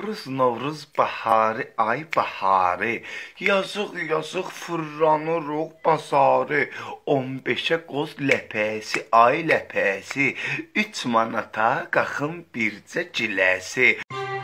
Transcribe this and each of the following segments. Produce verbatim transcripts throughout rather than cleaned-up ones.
Novruz, Novruz, baharı, ay baharı. Yazıq, yazıq fırlanırıq bazarı. on beşə qoz ləpəsi, ay ləpəsi. Üç manata qaxın bircə ciləsi.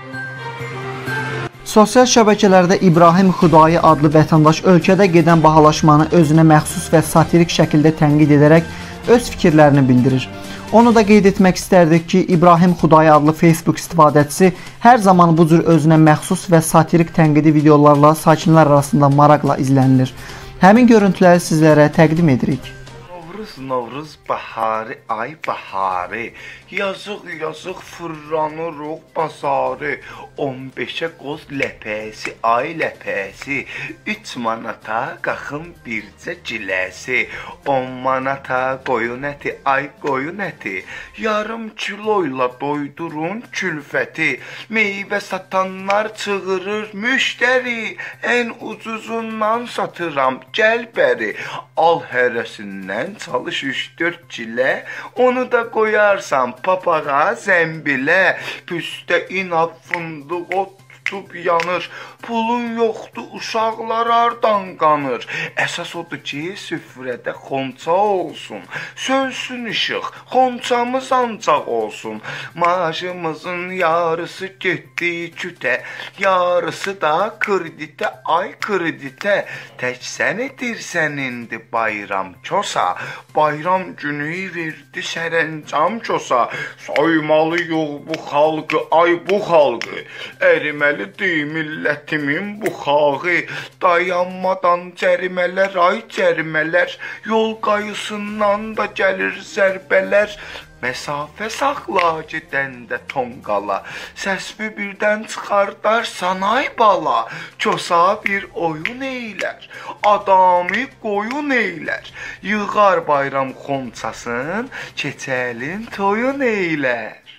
Sosial şəbəkələrdə İbrahim Xudayi adlı vətəndaş ölkədə gedən bahalaşmanı özünə məxsus və satirik şəkildə tənqid edərək öz fikirlərini bildirir. Onu da qeyd etmək istərdik ki, İbrahim Xudayi adlı Facebook istifadəçisi hər zaman bu cür özünə məxsus və satirik tənqidi videolarla sakinlər arasında maraqla izlənilir. Həmin görüntüləri sizlərə təqdim edirik. Novruz, Novruz, baharı, ay baharı. Yazıq, yazıq fırlanırıq bazarı. on beşə qoz ləpəsi, ay ləpəsi. Üç manata qaxın bircə ciləsi. on manata qoyun əti, ay qoyun əti. Yarım kiloyla doydurun külfəti. Meyvə satanlar çığırır müştəri. Ən ucuzundan satıram, gəl bəri. Al hərəsindən çalış üç dörd cilə. Onu da qoyarsan papağa, zəmbilə. Püstə inab fındıq ot tutub yanır. Pulun yoxdur, uşaqlar hardan qanır. Əsas odur ki, süfrədə xonça olsun. Sönsün işıq, xonçamız ancaq olsun. Maaşımızın yarısı getdi kütə, yarısı da kreditə, ay kreditə. Tək sən edirsən indi bayram çosa. Bayram günü verdi sərəncam çosa. Saymalıyıq bu xalqı, ay bu xalqı. Əriməlidir millətimin bu xağı. Dayanmadan cərimələr, ay cərimələr. Yol qayısından da gəlir zərbələr. Məsafə saxla gedəndə tonqala. Səsvi birdən çıxardarsan ay bala. Çosa bir oyun eylər, adamı qoyun eylər. Yığar bayram xonçasın, keçəlin toyun eylər.